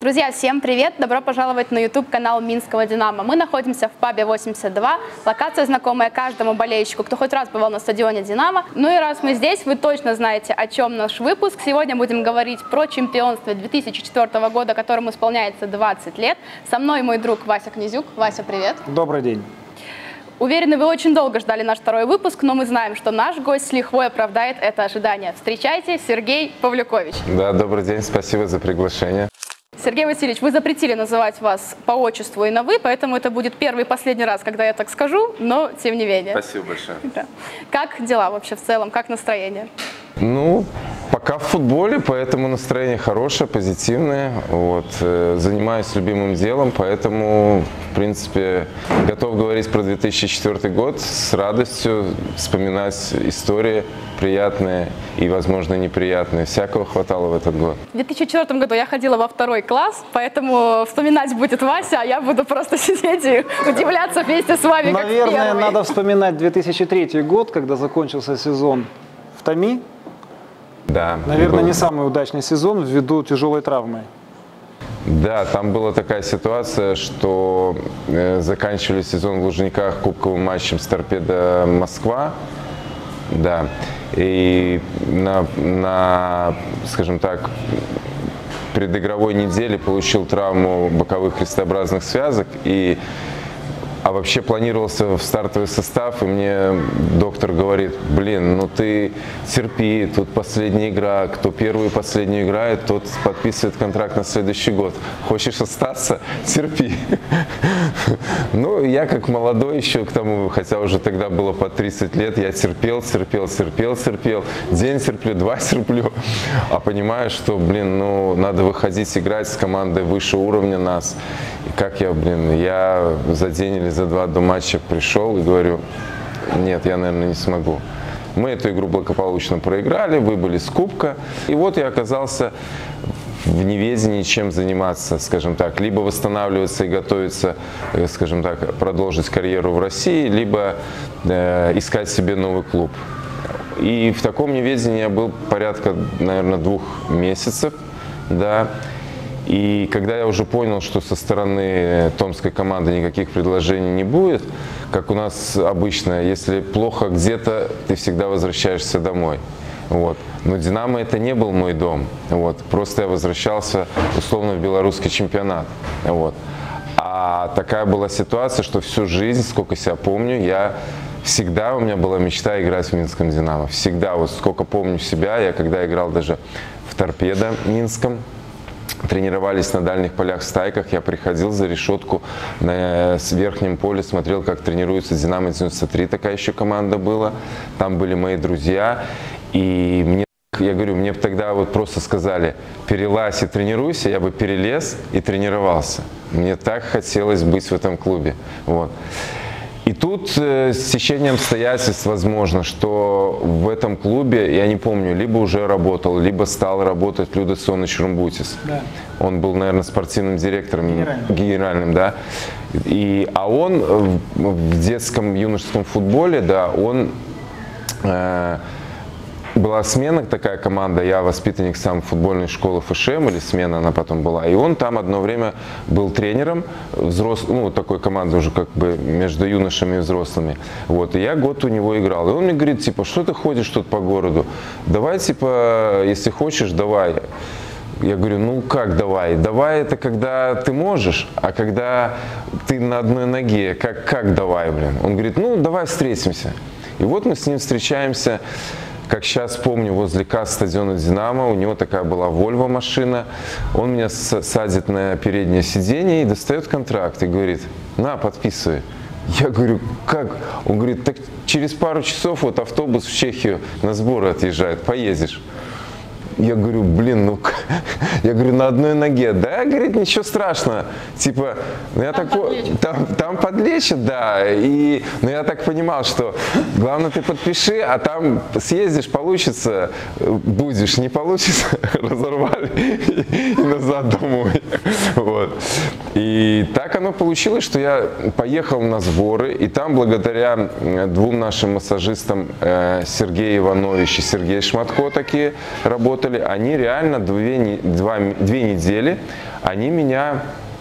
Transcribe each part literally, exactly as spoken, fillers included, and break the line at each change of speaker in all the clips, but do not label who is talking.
Друзья, всем привет! Добро пожаловать на YouTube-канал Минского Динамо. Мы находимся в пабе восемьдесят два. Локация знакомая каждому болельщику, кто хоть раз бывал на стадионе Динамо. Ну и раз мы здесь, вы точно знаете, о чем наш выпуск. Сегодня будем говорить про чемпионство две тысячи четвёртого года, которому исполняется двадцать лет. Со мной мой друг Вася Князюк. Вася, привет!
Добрый день!
Уверены, вы очень долго ждали наш второй выпуск, но мы знаем, что наш гость с лихвой оправдает это ожидание. Встречайте, Сергей Павлюкович.
Да, добрый день, спасибо за приглашение.
Сергей Васильевич, вы запретили называть вас по отчеству и на «вы», поэтому это будет первый и последний раз, когда я так скажу, но тем не менее.
Спасибо большое.
Да. Как дела вообще в целом, как настроение?
Ну, пока в футболе, поэтому настроение хорошее, позитивное. Вот. Занимаюсь любимым делом, поэтому, в принципе, готов говорить про две тысячи четвёртый год с радостью, вспоминать истории приятные и, возможно, неприятные. Всякого хватало в этот год.
В две тысячи четвёртом году я ходила во второй класс, поэтому вспоминать будет Вася, а я буду просто сидеть и удивляться вместе с вами,
Наверное,
как первый.
надо вспоминать две тысячи третий год, когда закончился сезон в ТОМИ.
Да.
Наверное,
был...
не самый удачный сезон ввиду тяжелой травмы.
Да, там была такая ситуация, что э, заканчивали сезон в Лужниках кубковым матчем с Торпедо Москва. Да. И на, на, скажем так, предигровой неделе получил травму боковых крестообразных связок. И А вообще планировался в стартовый состав, и мне доктор говорит: блин, ну ты терпи, тут последняя игра, кто первую и последнюю играет, тот подписывает контракт на следующий год. Хочешь остаться? Терпи. Ну, я как молодой еще к тому, хотя уже тогда было по тридцать лет, я терпел, терпел, терпел, терпел, день терплю, два терплю, а понимаю, что, блин, ну, надо выходить играть с командой выше уровня нас. И как я, блин, я за день или за два до матча пришел и говорю: нет, я, наверное, не смогу. Мы эту игру благополучно проиграли, выбыли с кубка. И вот я оказался в неведении, чем заниматься, скажем так. Либо восстанавливаться и готовиться, скажем так, продолжить карьеру в России, либо э, искать себе новый клуб. И в таком неведении я был порядка, наверное, двух месяцев, да. И когда я уже понял, что со стороны томской команды никаких предложений не будет, как у нас обычно, если плохо где-то, ты всегда возвращаешься домой. Вот. Но «Динамо» это не был мой дом. Вот. Просто я возвращался условно в белорусский чемпионат. Вот. А такая была ситуация, что всю жизнь, сколько себя помню, я всегда, у меня была мечта играть в Минском «Динамо». Всегда, вот сколько помню себя, я когда играл даже в «Торпедо» Минском, тренировались на дальних полях в стайках, я приходил за решетку на верхнем поле, смотрел, как тренируется «Динамо» девяносто три, такая еще команда была, там были мои друзья, и мне, я говорю, мне тогда вот просто сказали: перелазь и тренируйся, я бы перелез и тренировался, мне так хотелось быть в этом клубе, вот. И тут э, с течением обстоятельств возможно, что в этом клубе, я не помню, либо уже работал, либо стал работать Людо Соныч Румбутис. Да. Он был, наверное, спортивным директором, генеральным, генеральным, да. И, а он в, в детском юношеском футболе, да, он... Э, была смена, такая команда, я воспитанник сам футбольной школы ФШМ, или смена она потом была, и он там одно время был тренером взрослый, ну, такой команды уже как бы между юношами и взрослыми. Вот, и я год у него играл. И он мне говорит, типа: что ты ходишь тут по городу? Давай, типа, если хочешь, давай. Я говорю: ну как давай? Давай это когда ты можешь, а когда ты на одной ноге, как, как давай, блин? Он говорит: ну давай встретимся. И вот мы с ним встречаемся. Как сейчас помню, возле касс стадиона «Динамо», у него такая была Volvo машина, он меня садит на переднее сиденье и достает контракт и говорит: на, подписывай. Я говорю: как? Он говорит: так через пару часов вот автобус в Чехию на сборы отъезжает, поедешь. Я говорю: блин, ну, я говорю, на одной ноге. Да, говорит, ничего страшного. Типа, ну я там, так, подлечат. Там, там подлечат, да. И, но я так понимал, что главное ты подпиши, а там съездишь, получится, будешь, не получится, разорвали и назад домой. Вот. И так оно получилось, что я поехал на сборы, и там благодаря двум нашим массажистам, Сергею Ивановичу и Сергею Шматко, такие работали работали, они реально две, два, две недели, они меня,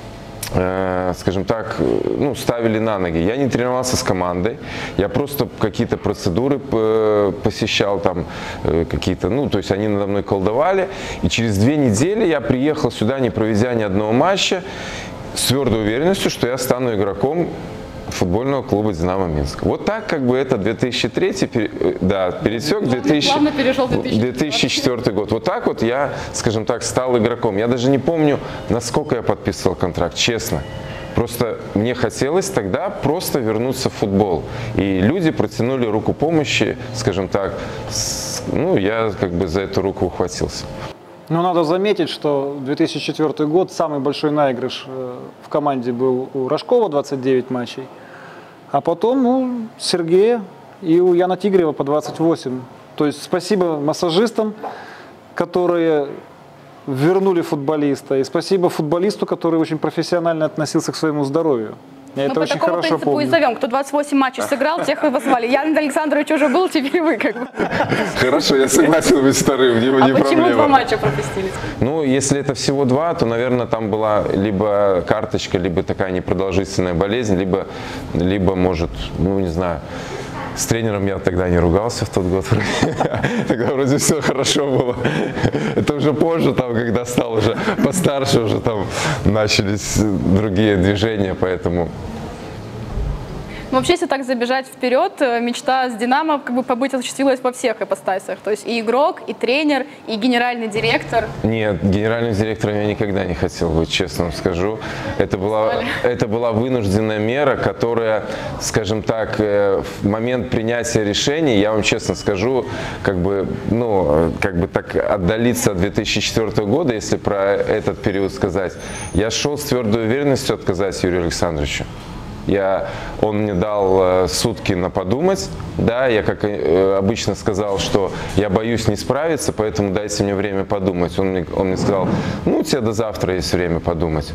э, скажем так, ну, ставили на ноги. Я не тренировался с командой, я просто какие-то процедуры посещал, там, какие-то, ну, то есть они надо мной колдовали, и через две недели я приехал сюда, не проведя ни одного матча, с твердой уверенностью, что я стану игроком футбольного клуба «Динамо Минск». Вот так как бы это две тысячи третий, да, пересек две тысячи четвёртый год. Вот так вот я, скажем так, стал игроком. Я даже не помню, насколько я подписывал контракт, честно. Просто мне хотелось тогда просто вернуться в футбол. И люди протянули руку помощи, скажем так, ну, я как бы за эту руку ухватился.
Но надо заметить, что две тысячи четвёртый год, самый большой наигрыш в команде был у Рожкова, двадцать девять матчей, а потом у Сергея и у Яна Тигрева по двадцать восемь. То есть спасибо массажистам, которые вернули футболиста, и спасибо футболисту, который очень профессионально относился к своему здоровью. Я
Мы
это
по
очень
такому
хорошо
принципу
помню.
и зовем. Кто двадцать восемь матчей сыграл, тех вы позвали. Ян Александрович уже был, теперь вы как бы.
Хорошо, я согласен быть вторым, не,
а
не
почему
проблема.
два матча пропустили?
Ну, если это всего два, то, наверное, там была либо карточка, либо такая непродолжительная болезнь, либо, либо может, ну, не знаю, с тренером я тогда не ругался в тот год. Тогда вроде все хорошо было. Это уже позже, там, когда стал уже постарше, уже там начались другие движения, поэтому...
Вообще, если так забежать вперед, мечта с «Динамо» как бы побыть осуществилась во всех ипостасях. То есть и игрок, и тренер, и генеральный директор.
Нет, генеральным директором я никогда не хотел быть, честно вам скажу. Это была, это была вынужденная мера, которая, скажем так, в момент принятия решений, я вам честно скажу, как бы, ну, как бы так отдалиться от две тысячи четвёртого года, если про этот период сказать, я шел с твердой уверенностью отказать Юрию Александровичу. Я, он мне дал э, сутки на подумать, да, я как э, обычно сказал, что я боюсь не справиться, поэтому дайте мне время подумать. Он мне, он мне сказал, ну, у тебя до завтра есть время подумать.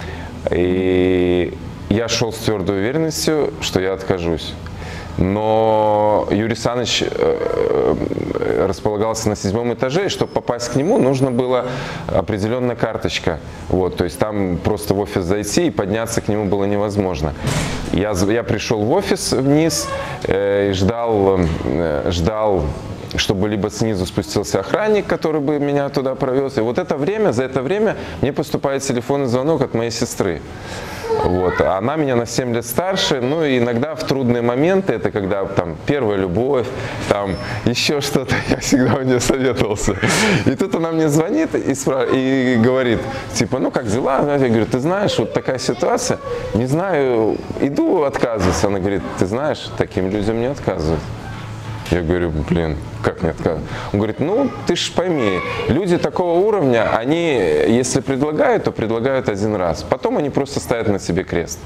И я шел с твердой уверенностью, что я откажусь. Но Юрий Саныч э, располагался на седьмом этаже, и чтобы попасть к нему, нужно было определенная карточка. Вот, то есть там просто в офис зайти и подняться к нему было невозможно. Я, я пришел в офис вниз э, и ждал, э, ждал, чтобы либо снизу спустился охранник, который бы меня туда провез. И вот это время, за это время мне поступает телефонный звонок от моей сестры. Вот. Она меня на семь лет старше, ну и иногда в трудные моменты, это когда там первая любовь, там еще что-то, я всегда у нее советовался. И тут она мне звонит и, спра- и говорит, типа, ну как дела? Я говорю, ты знаешь, вот такая ситуация, не знаю, иду отказываться. Она говорит, ты знаешь, таким людям не отказывают. Я говорю, блин, как не отказывать? Он говорит, ну, ты ж пойми, люди такого уровня, они, если предлагают, то предлагают один раз. Потом они просто ставят на себе крест.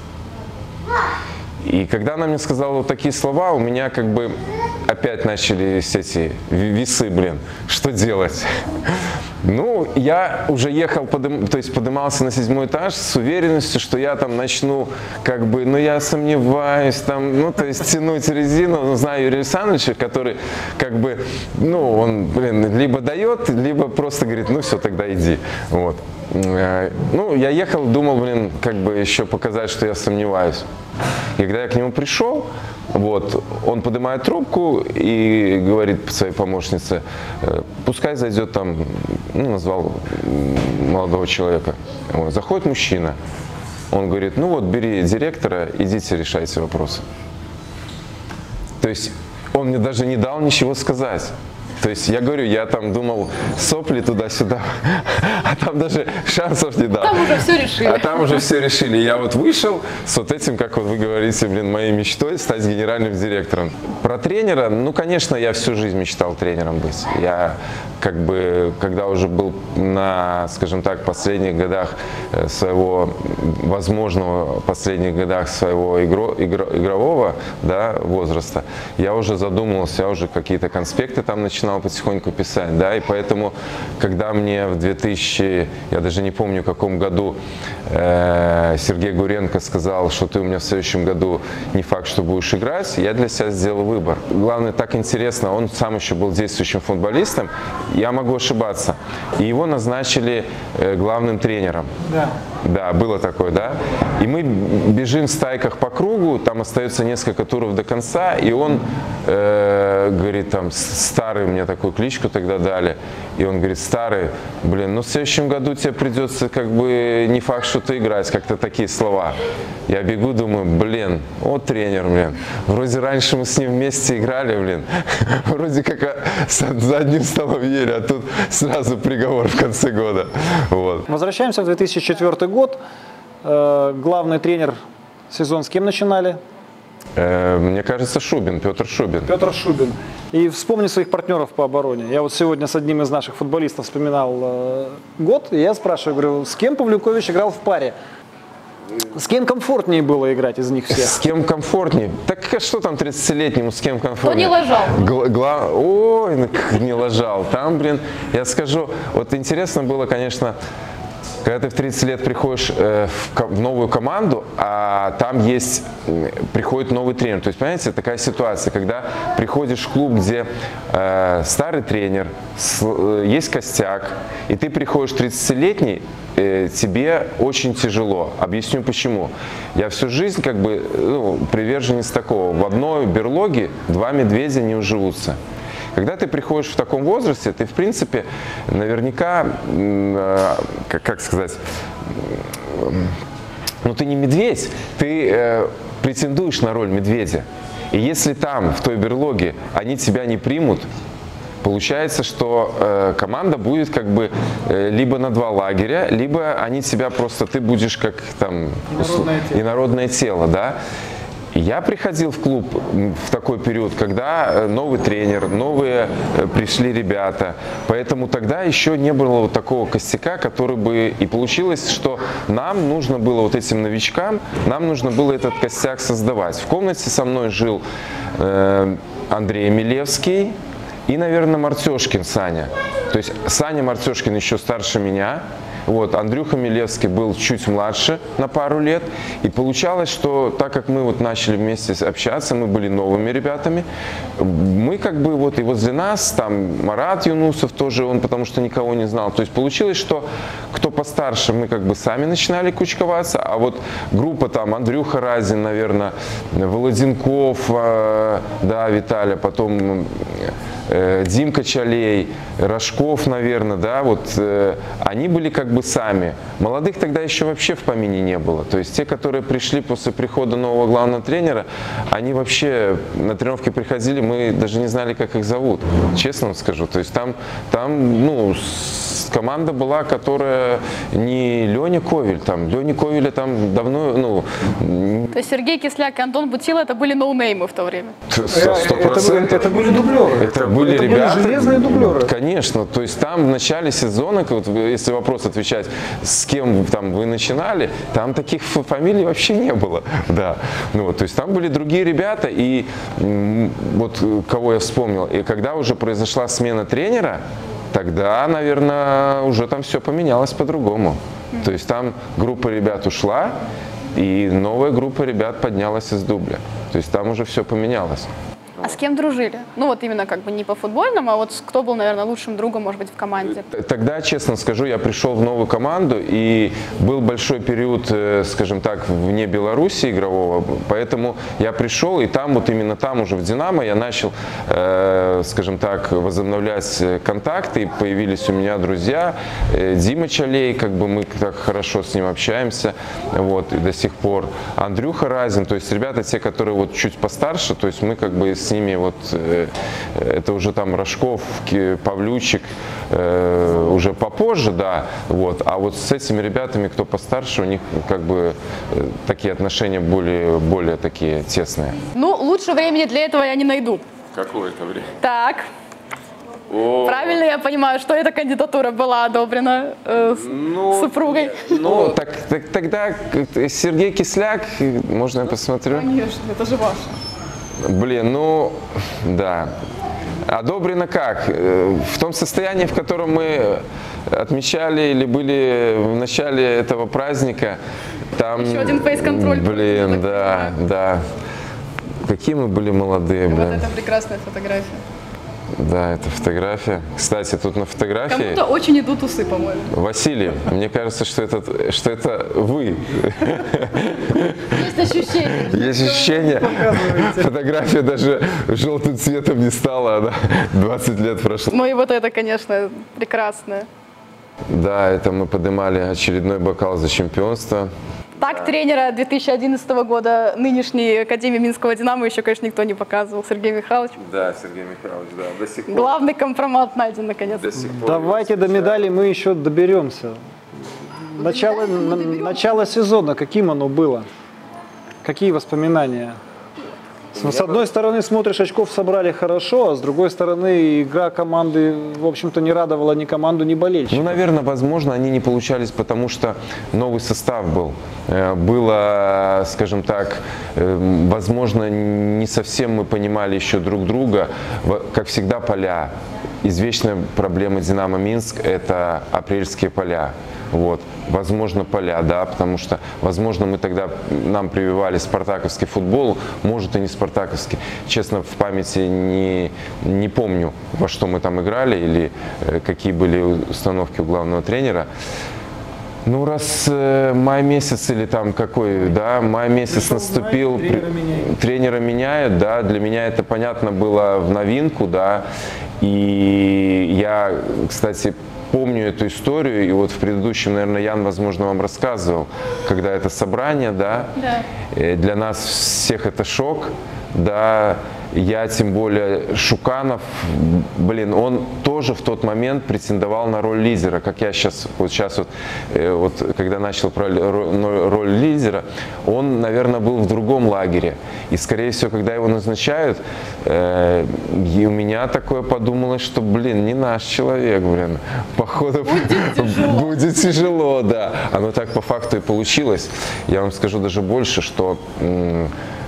И когда она мне сказала вот такие слова, у меня как бы опять начались эти весы, блин, что делать? Ну, я уже ехал, подым, то есть поднимался на седьмой этаж с уверенностью, что я там начну, как бы, ну, я сомневаюсь, там, ну, то есть тянуть резину. Ну, знаю Юрия Александровича, который, как бы, ну, он, блин, либо дает, либо просто говорит, ну, все, тогда иди, вот. Ну, я ехал, думал, блин, как бы еще показать, что я сомневаюсь. И когда я к нему пришел, вот, он поднимает трубку и говорит своей помощнице, пускай зайдет там, ну, назвал молодого человека. Вот, заходит мужчина, он говорит, ну вот, бери директора, идите решайте вопросы. То есть он мне даже не дал ничего сказать. То есть я говорю, я там думал сопли туда-сюда, а там даже шансов не дал.
Там уже все решили.
А там уже все решили. Я вот вышел с вот этим, как вот вы говорите, блин, моей мечтой стать генеральным директором. Про тренера, ну, конечно, я всю жизнь мечтал тренером быть. Я как бы, когда уже был на, скажем так, последних годах своего, возможного последних годах своего игро, игро, игрового, да, возраста, я уже задумывался, я уже какие-то конспекты там начинал потихоньку писать, да, и поэтому, когда мне в две тысячи, я даже не помню, в каком году э, Сергей Гуренко сказал, что ты у меня в следующем году не факт, что будешь играть, я для себя сделал выбор. Главное, так интересно, он сам еще был действующим футболистом, я могу ошибаться, и его назначили э, главным тренером.
Да.
Да, было такое, да. И мы бежим в стайках по кругу, там остается несколько туров до конца, и он э, говорит, там, старый, мне такую кличку тогда дали, и он говорит, старый, блин, ну в следующем году тебе придется, как бы, не факт, что ты играть, как-то такие слова. Я бегу, думаю, блин, вот тренер, блин, вроде раньше мы с ним вместе играли, блин, вроде как за одним столом ели, а тут сразу приговор в конце года, вот.
Возвращаемся в две тысячи четвёртый год. Э, главный тренер сезон с кем начинали?
Э, мне кажется, Шубин, Петр Шубин.
Петр Шубин. И вспомни своих партнеров по обороне. Я вот сегодня с одним из наших футболистов вспоминал э, год, и я спрашиваю, говорю, с кем Павлюкович играл в паре? С кем комфортнее было играть из них всех?
С кем комфортнее? Так что там тридцатилетнему, с кем комфортнее?
Кто не лажал?
Гла гла Ой, не лажал. Там, блин, я скажу, вот интересно было, конечно, когда ты в тридцать лет приходишь э, в, в новую команду, а там есть, приходит новый тренер. То есть, понимаете, такая ситуация, когда приходишь в клуб, где э, старый тренер, с, э, есть костяк, и ты приходишь тридцатилетний, э, тебе очень тяжело. Объясню почему. Я всю жизнь как бы ну, приверженец такого. В одной берлоге два медведя не уживутся. Когда ты приходишь в таком возрасте, ты, в принципе, наверняка, э, как, как сказать, э, ну ты не медведь, ты э, претендуешь на роль медведя. И если там, в той берлоге, они тебя не примут, получается, что э, команда будет как бы э, либо на два лагеря, либо они тебя просто, ты будешь как там
инородное тело,
инородное тело, да. Я приходил в клуб в такой период, когда новый тренер, новые пришли ребята, поэтому тогда еще не было вот такого костяка, который бы... И получилось, что нам нужно было, вот этим новичкам, нам нужно было этот костяк создавать. В комнате со мной жил э, Андрей Милевский и, наверное, Мартешкин Саня. То есть Саня Мартешкин еще старше меня. Вот, Андрюха Милевский был чуть младше на пару лет, и получалось, что так как мы вот начали вместе общаться, мы были новыми ребятами, мы как бы вот и возле нас, там Марат Юнусов тоже, он потому что никого не знал, то есть получилось, что кто постарше, мы как бы сами начинали кучковаться, а вот группа там Андрюха Разин, наверное, Володенков, э, да, Виталя, потом э, Димка Чалей, Рожков, наверное, да, вот э, они были как бы сами. Молодых тогда еще вообще в помине не было. То есть те, которые пришли после прихода нового главного тренера, они вообще на тренировки приходили, мы даже не знали, как их зовут. Честно вам скажу. То есть там, там ну, команда была, которая не Леня Ковель. Там, Леня Ковеля там давно... Ну,
то есть Сергей Кисляк и Антон Бутило это были ноунеймы в то время?
сто процентов.
Это, это были дублеры.
Это, это были
это
ребята.
Были железные дублеры.
Конечно. То есть там в начале сезона, вот, если вопрос отвечать, с кем там вы начинали, там таких фамилий вообще не было. Да. Ну, вот, то есть там были другие ребята, и вот кого я вспомнил, и когда уже произошла смена тренера, тогда, наверное, уже там все поменялось по-другому. То есть там группа ребят ушла, и новая группа ребят поднялась из дубля. То есть там уже все поменялось.
А с кем дружили? Ну вот именно как бы не по футбольному, а вот кто был, наверное, лучшим другом, может быть, в команде?
Тогда, честно скажу, я пришел в новую команду, и был большой период, скажем так, вне Беларуси игрового, поэтому я пришел, и там, вот именно там уже в «Динамо» я начал, э, скажем так, возобновлять контакты, и появились у меня друзья, Дима Чалей, как бы мы так хорошо с ним общаемся, вот, и до сих пор, Андрюха Разин, то есть ребята те, которые вот чуть постарше, то есть мы как бы с ними вот, э, это уже там Рожков, Павлючик, э, уже попозже, да, вот, а вот с этими ребятами, кто постарше, у них как бы э, такие отношения более, более такие тесные.
Ну, лучше времени для этого я не найду.
Какое это время?
Так. О. Правильно я понимаю, что эта кандидатура была одобрена э, ну, супругой?
Ну, так, так, тогда Сергей Кисляк, можно я посмотрю?
Конечно, это же ваше.
Блин, ну, да. Одобрено как? В том состоянии, в котором мы отмечали или были в начале этого праздника. Там,
еще один фейс-контроль.
Блин, да, да. Какие мы были молодые, блин.
Вот это прекрасная фотография.
Да, это фотография. Кстати, тут на фотографии...
Кому-то очень идут усы, по-моему.
Василий, мне кажется, что это, что это вы.
Есть ощущение.
Есть ощущение. Фотография даже желтым цветом не стала, она двадцать лет прошло.
Ну и вот это, конечно, прекрасное.
Да, это мы поднимали очередной бокал за чемпионство.
Так тренера две тысячи одиннадцатого года нынешней Академии Минского «Динамо» еще, конечно, никто не показывал. Сергей Михайлович.
Да, Сергей Михайлович, да, до сих пор.
Главный компромат найден, наконец.
До сих пор.
Давайте до медали мы еще доберемся. Начало, на- начало сезона, каким оно было? Какие воспоминания? С, с одной стороны, смотришь, очков собрали хорошо, а с другой стороны, игра команды, в общем-то, не радовала ни команду, ни болельщиков.
Ну, наверное, возможно, они не получались, потому что новый состав был. Э, Было, скажем так, э, возможно, не совсем мы понимали еще друг друга. Во- Как всегда, поля. Извечная проблема «Динамо Минск» – это апрельские поля. Вот. Возможно, поля, да, потому что, возможно, мы тогда, нам прививали спартаковский футбол, может и не спартаковский. Честно, в памяти не, не помню, во что мы там играли или э, какие были установки у главного тренера. Ну, раз э, май месяц или там какой, да, май месяц
Пришел
наступил,
май, тренера
при-
меняют.
тренера меняют, да, для меня это, понятно, было в новинку, да, и я, кстати, помню эту историю, и вот в предыдущем, наверное, Ян, возможно, вам рассказывал, когда это собрание, да,
Да.
э, для нас всех это шок, да, я, тем более, Шуканов, блин, он тоже в тот момент претендовал на роль лидера, как я сейчас, вот сейчас вот, э, вот когда начал про роль, роль лидера, он, наверное, был в другом лагере, и, скорее всего, когда его назначают, э, и у меня такое подумалось, что, блин, не наш человек, блин, походу будет тяжело. будет тяжело, да, оно так по факту и получилось. Я вам скажу даже больше, что м,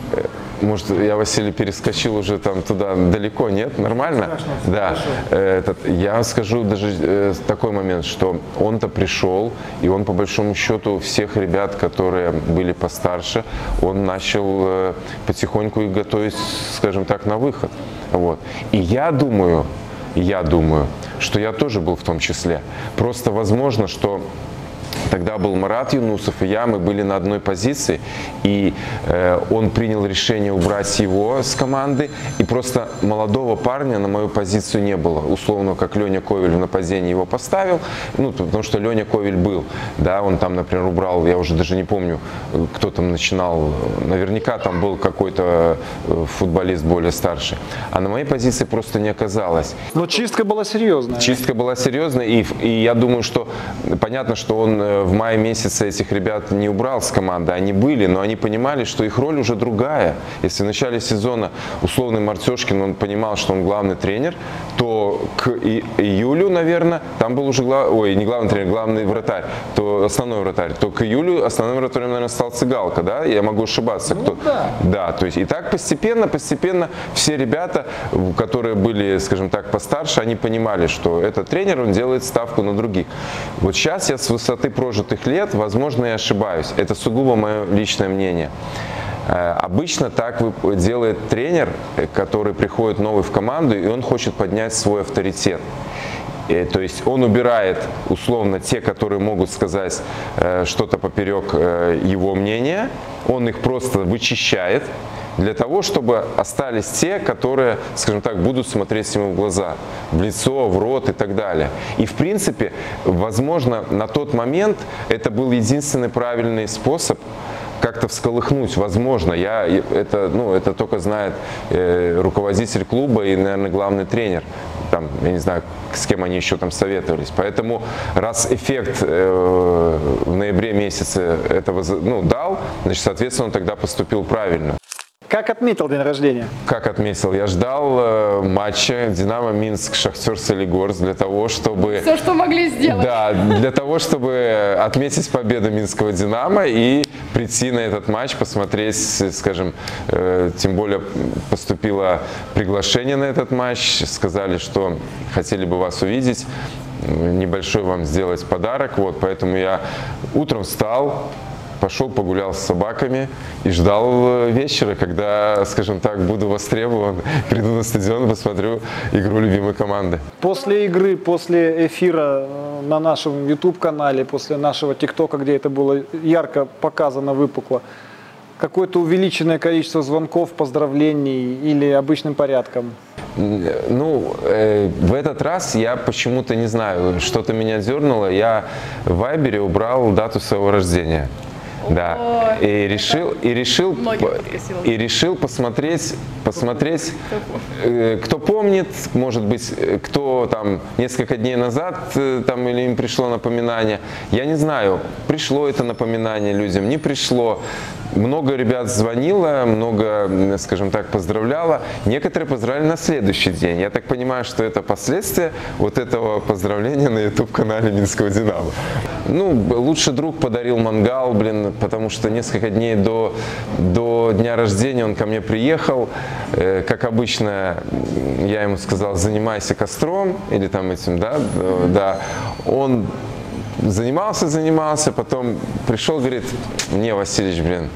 может, я, Василий, перескочил уже там туда далеко, нет? Нормально? Да. Этот, я вам скажу даже э, такой момент, что он-то пришел, и он, по большому счету, всех ребят, которые были постарше, он начал э, потихоньку их готовить, скажем так, на выход. Вот. И я думаю, я думаю, что я тоже был в том числе. Просто возможно, что тогда был Марат Юнусов, и я, мы были на одной позиции, и э, он принял решение убрать его с команды, и просто молодого парня на мою позицию не было. Условно, как Леня Ковель в нападении его поставил, ну, потому что Леня Ковель был, да, он там, например, убрал, я уже даже не помню, кто там начинал, наверняка там был какой-то футболист более старший, а на моей позиции просто не оказалось.
Но чистка была серьезная.
Чистка была серьезная, и, и я думаю, что понятно, что он в мае месяце этих ребят не убрал с команды, они были, но они понимали, что их роль уже другая. Если в начале сезона условный Мартешкин, он понимал, что он главный тренер, то к и- июлю, наверное, там был уже глав... ой, не главный тренер, главный вратарь, то основной вратарь, то к июлю основным вратарем, наверное, стал Цыгалка, да, я могу ошибаться, кто.
Ну, да.
Да, то есть и так постепенно, постепенно все ребята, которые были, скажем так, постарше, они понимали, что этот тренер, он делает ставку на других. Вот сейчас я с высоты прожитых лет, возможно, я ошибаюсь. Это сугубо мое личное мнение. Э, Обычно так вы- делает тренер, э, который приходит новый в команду, и он хочет поднять свой авторитет. Э, То есть он убирает, условно, те, которые могут сказать э, что-то поперек э, его мнения, он их просто вычищает для того, чтобы остались те, которые, скажем так, будут смотреть ему в глаза, в лицо, в рот и так далее. И в принципе, возможно, на тот момент это был единственный правильный способ как-то всколыхнуть, возможно, я, это, ну, это только знает э, руководитель клуба и, наверное, главный тренер, там, я не знаю, с кем они еще там советовались. Поэтому, раз эффект э, в ноябре месяце этого ну, дал, значит, соответственно, он тогда поступил правильно.
Как отметил день рождения?
Как отметил, я ждал э, матча Динамо Минск, Шахтер Солигорск для того, чтобы...
Все, что могли сделать.
Да, для того, чтобы отметить победу Минского Динамо и прийти на этот матч, посмотреть, скажем, э, тем более поступило приглашение на этот матч, сказали, что хотели бы вас увидеть. небольшой вам сделать подарок. Вот, поэтому я утром встал, пошел погулял с собаками и ждал вечера, когда, скажем так, буду востребован, приду на стадион, посмотрю игру любимой команды.
После игры, после эфира на нашем YouTube-канале, после нашего ТикТока, где это было ярко показано, выпукло, какое-то увеличенное количество звонков, поздравлений или обычным порядком?
Ну, э, в этот раз я почему-то, не знаю, что-то меня дернуло, я в Вайбере убрал дату своего рождения. Да, и решил, и решил, и решил посмотреть, посмотреть, кто помнит, может быть, кто там несколько дней назад там или им пришло напоминание. Я не знаю, пришло это напоминание людям, не пришло. Много ребят звонило, много, скажем так, поздравляло. Некоторые поздравили на следующий день. Я так понимаю, что это последствия вот этого поздравления на YouTube-канале Минского Динамо. Ну, лучший друг подарил мангал, блин, потому что несколько дней до, до дня рождения он ко мне приехал. Э, как обычно, я ему сказал, занимайся костром или там этим, да, да. Он занимался, занимался, потом пришел, говорит, не, Васильевич, блин,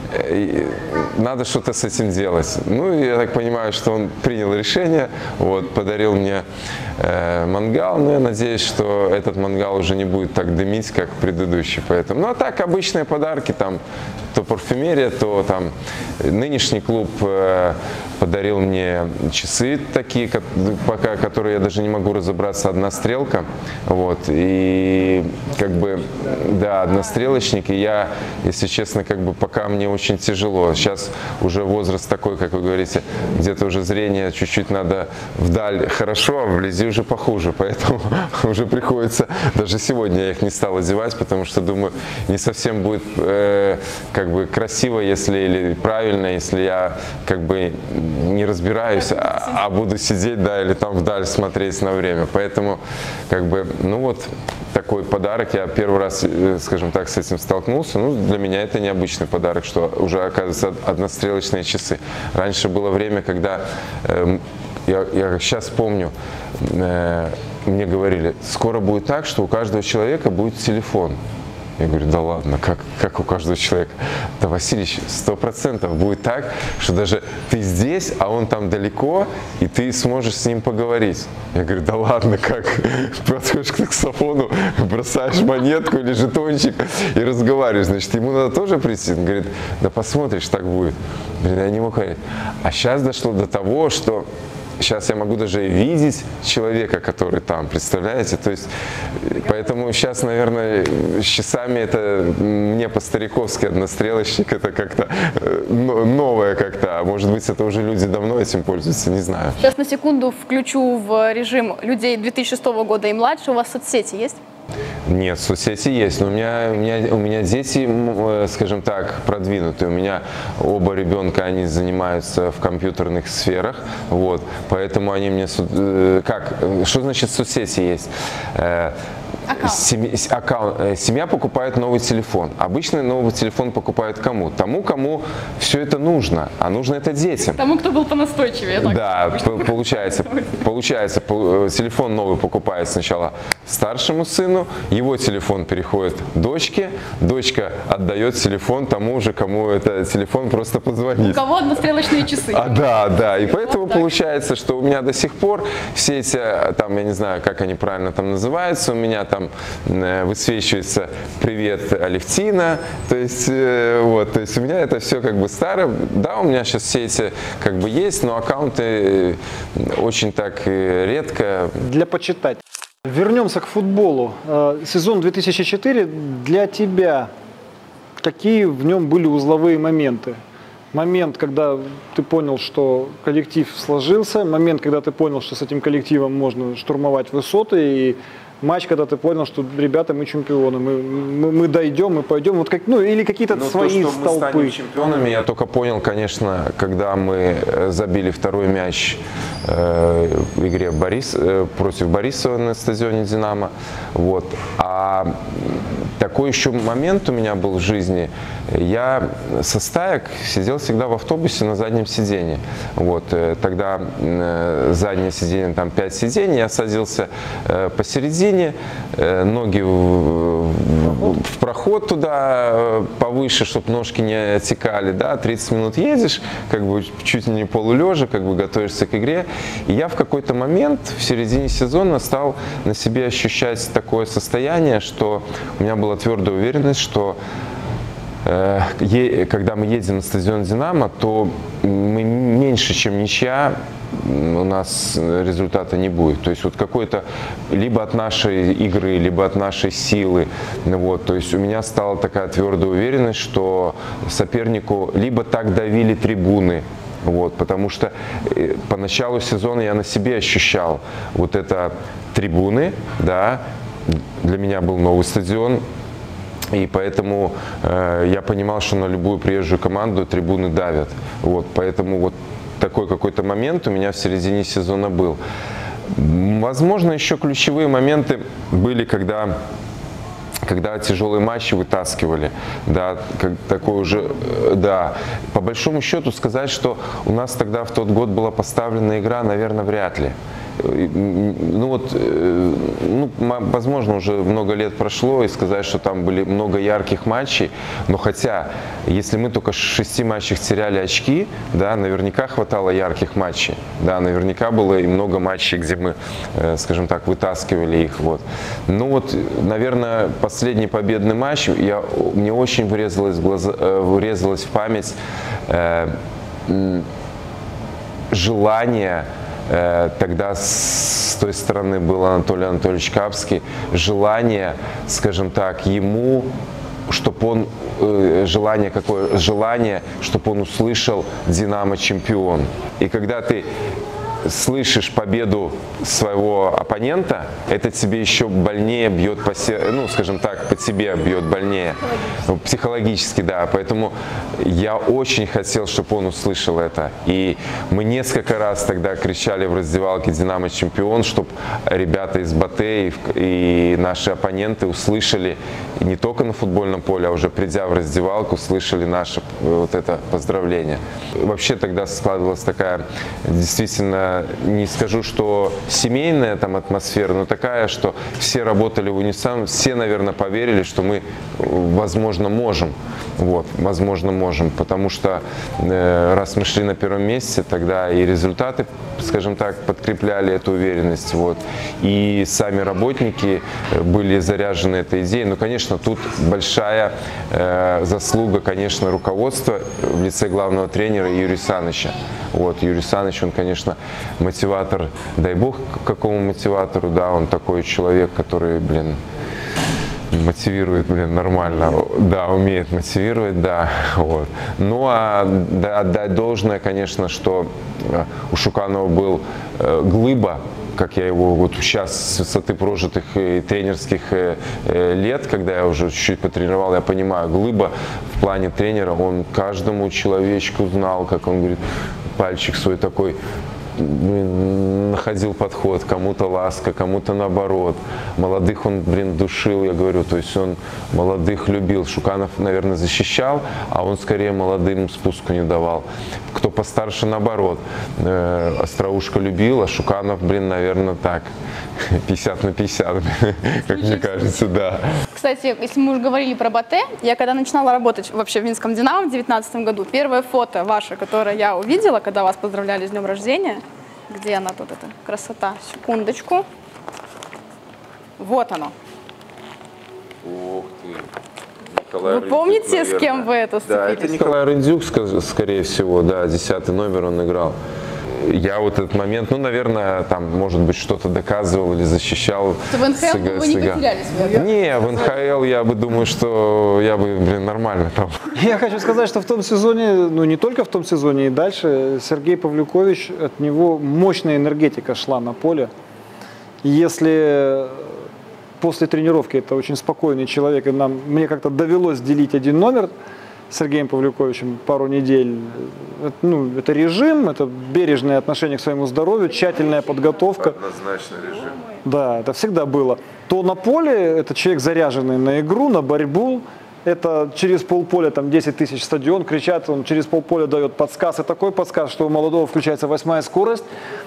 надо что-то с этим делать. Ну, я так понимаю, что он принял решение, вот, подарил мне э, мангал, но я надеюсь, что этот мангал уже не будет так дымить, как предыдущий, поэтому. Ну, а так, обычные подарки, там, то парфюмерия, то там нынешний клуб э, подарил мне часы такие, как, пока, которые я даже не могу разобраться, одна стрелка, вот, и как бы, да, однострелочник, и я, если честно, как бы пока мне очень тяжело. Сейчас уже возраст такой, как вы говорите, где-то уже зрение чуть-чуть надо вдаль хорошо, а вблизи уже похуже, поэтому уже приходится, даже сегодня я их не стал одевать, потому что думаю, не совсем будет э, как бы красиво, если или правильно, если я как бы не разбираюсь, а, а буду сидеть, да, или там вдаль смотреть на время, поэтому как бы, ну вот такой подарок, я первый раз, скажем так, с этим столкнулся. Ну, для меня это необычный подарок, что уже, оказывается, однострелочные часы. Раньше было время, когда, э, я, я сейчас помню, э, мне говорили, скоро будет так, что у каждого человека будет телефон. Я говорю, да ладно, как, как у каждого человека? Да, Васильевич, сто процентов будет так, что даже ты здесь, а он там далеко, и ты сможешь с ним поговорить. Я говорю, да ладно, как? Подходишь к таксофону, бросаешь монетку или жетончик и разговариваешь. Значит, ему надо тоже прийти? Он говорит, да посмотришь, так будет. Блин, я не мог говорить. А сейчас дошло до того, что сейчас я могу даже видеть человека, который там, представляете? То есть, поэтому сейчас, наверное, с часами это мне по-стариковски однострелочник, это как-то новое как-то, а может быть, это уже люди давно этим пользуются, не знаю.
Сейчас на секунду включу в режим людей две тысячи шестого года и младше. У вас соцсети есть?
Нет, соцсети есть, но у меня, у меня, у меня дети, скажем так, продвинутые. У меня оба ребенка, они занимаются в компьютерных сферах, вот, поэтому они мне, как, что значит соцсети есть?
Аккаунт.
Семья, аккаунт, семья покупает новый телефон. Обычно новый телефон покупают кому? Тому, кому все это нужно, а нужно это детям.
Тому, кто был понастойчивее.
Да, получается, получается, телефон новый покупает сначала старшему сыну, его телефон переходит дочке, дочка отдает телефон тому же, кому это телефон просто позвонит. У
кого однострелочные часы.
А, да, да, и поэтому вот получается, что у меня до сих пор все эти, там, я не знаю, как они правильно там называются, у меня там э, высвечивается «Привет, Алевтина», то есть, э, вот, то есть у меня это все как бы старое, да, у меня сейчас все эти как бы есть, но аккаунты очень так редко.
Для почитать. Вернемся к футболу. Сезон две тысячи четыре для тебя, какие в нем были узловые моменты? Момент, когда ты понял, что коллектив сложился, момент, когда ты понял, что с этим коллективом можно штурмовать высоты, и матч, когда ты понял, что, ребята, мы чемпионы, мы, мы, мы дойдем, мы пойдем, вот как, ну или какие-то свои
то, что
столпы.
Мы станем чемпионами, я только понял, конечно, когда мы забили второй мяч э, в игре Борис, э, против Борисова на стадионе «Динамо». Вот. А так, такой еще момент у меня был в жизни. Я со стаек сидел всегда в автобусе на заднем сиденье. Вот, тогда заднее сиденье, там пять сидений, я садился посередине, ноги в, в проход туда повыше, чтобы ножки не отекали, да, тридцать минут едешь, как бы чуть ли не полулежа, как бы готовишься к игре. И я в какой-то момент в середине сезона стал на себе ощущать такое состояние, что у меня была твердая уверенность, что э, е, когда мы едем на стадион «Динамо», то мы меньше, чем ничья, у нас результата не будет. То есть вот какой-то либо от нашей игры, либо от нашей силы. Вот, то есть у меня стала такая твердая уверенность, что сопернику либо так давили трибуны, вот, потому что по началу сезона я на себе ощущал вот это трибуны, да, для меня был новый стадион, и поэтому э, я понимал, что на любую приезжую команду трибуны давят. Вот, поэтому вот такой какой-то момент у меня в середине сезона был. Возможно, еще ключевые моменты были, когда когда тяжелые матчи вытаскивали, да, как, такой уже, да. По большому счету сказать, что у нас тогда в тот год была поставлена игра, наверное, вряд ли. Ну вот, ну, возможно, уже много лет прошло, и сказать, что там были много ярких матчей, но хотя, если мы только в шести матчах теряли очки, да, наверняка хватало ярких матчей, да, наверняка было и много матчей, где мы, скажем так, вытаскивали их, вот. Ну вот, наверное, последний победный матч, я, мне очень врезалось в, глаза, врезалось в память э, желание. Тогда с той стороны был Анатолий Анатольевич Капский, желание, скажем так, ему, чтобы он, желание какое, желание, чтобы он услышал «Динамо чемпион». И когда ты слышишь победу своего оппонента, это тебе еще больнее бьет по сердцу, ну, скажем так, по тебе бьет больнее, психологически, да, поэтому я очень хотел, чтобы он услышал это, и мы несколько раз тогда кричали в раздевалке «Динамо чемпион», чтобы ребята из Батэ и наши оппоненты услышали, не только на футбольном поле, а уже придя в раздевалку, услышали наше вот это поздравление. Вообще тогда складывалась такая, действительно, не скажу, что семейная там атмосфера, но такая, что все работали в унисон, все, наверное, поверили, что мы, возможно, можем. Вот, возможно, можем, потому что э, раз мы шли на первом месте, тогда и результаты, скажем так, подкрепляли эту уверенность. Вот, и сами работники были заряжены этой идеей. Ну, конечно, тут большая э, заслуга, конечно, руководства в лице главного тренера Юрия Саныча. Вот, Юрий Саныч, он, конечно, мотиватор, дай бог какому мотиватору, да, он такой человек, который, блин, мотивирует, блин, нормально, да, умеет мотивировать, да, вот. Ну, а да, отдать должное, конечно, что у Шуканова был э, глыба, как я его вот сейчас с высоты прожитых и тренерских лет, когда я уже чуть-чуть потренировал, я понимаю, глыба в плане тренера, он каждому человечку знал, как он говорит, пальчик свой такой, блин, находил подход, кому-то ласка, кому-то наоборот. Молодых он, блин, душил, я говорю, то есть он молодых любил. Шуканов, наверное, защищал, а он скорее молодым спуску не давал. Кто постарше, наоборот. Остроушка любил, а Шуканов, блин, наверное, так, пятьдесят на пятьдесят, как мне кажется, да.
Кстати, если мы уже говорили про Батэ, я когда начинала работать вообще в Минском «Динамо» в две тысячи девятнадцатом году, первое фото ваше, которое я увидела, когда вас поздравляли с днем рождения, где она тут, эта красота, секундочку, вот оно.
Ух ты. Николай
Вы
Рындзюк,
помните,
наверное.
с кем вы это
Да,
сцепились?
это Николай Рындзюк, скорее всего, да, десятый номер он играл. Я вот этот момент, ну, наверное, там, может быть, что-то доказывал или защищал.
В эн ха эл вы не потерялись?
Не, в эн ха эл я бы думаю, что я бы, блин, нормально там.
Я хочу сказать, что в том сезоне, ну не только в том сезоне, и дальше Сергей Павлюкович, от него мощная энергетика шла на поле. Если после тренировки это очень спокойный человек, и нам, мне как-то довелось делить один номер с Сергеем Павлюковичем пару недель. Ну, это режим, это бережное отношение к своему здоровью, тщательная подготовка.
Однозначно режим.
Да, это всегда было. То на поле это человек, заряженный на игру, на борьбу. Это через полполя, там десять тысяч стадион, кричат, он через полполя дает подсказ. И такой подсказ, что у молодого включается восьмая скорость.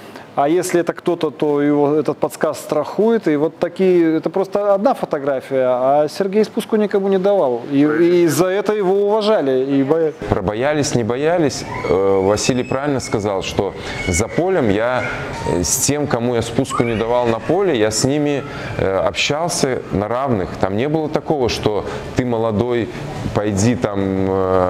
А если это кто-то, то его этот подсказ страхует. И вот такие, это просто одна фотография. А Сергей спуску никому не давал. И, и за это его уважали. И бо...
Пробоялись, не боялись. Василий правильно сказал, что за полем я с тем, кому я спуску не давал на поле, я с ними общался на равных. Там не было такого, что ты молодой, пойди там,